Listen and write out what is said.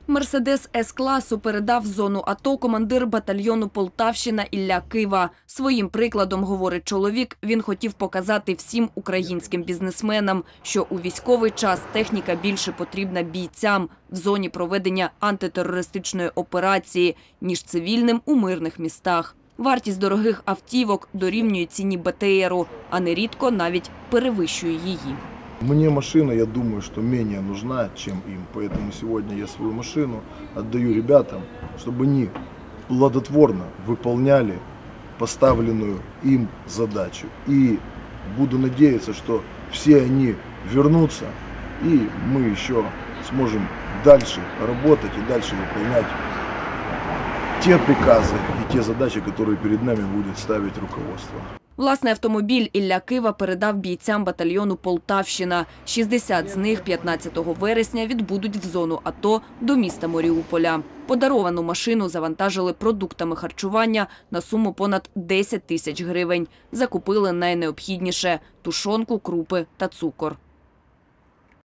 Мерседес С-класу передав в зону АТО командир батальйону Полтавщина Ілля Кива. Своїм прикладом, говорить чоловік, він хотів показати всім українським бізнесменам, що у військовий час техніка більше потрібна бійцям в зоні проведення антитерористичної операції, ніж цивільним у мирних містах. Вартість дорогих автівок дорівнює ціні БТРу, а нерідко навіть перевищує її. Мне машина, я думаю, что менее нужна, чем им. Поэтому сегодня я свою машину отдаю ребятам, чтобы они плодотворно выполняли поставленную им задачу. И буду надеяться, что все они вернутся, и мы еще сможем дальше работать и дальше выполнять те приказы и те задачи, которые перед нами будет ставить руководство. Власний автомобіль Ілля Кива передав бійцям батальйону Полтавщина. 60 з них 15 вересня відбудуть в зону АТО до міста Маріуполя. Подаровану машину завантажили продуктами харчування на суму понад 10 тисяч гривень. Закупили найнеобхідніше – тушонку, крупи та цукор.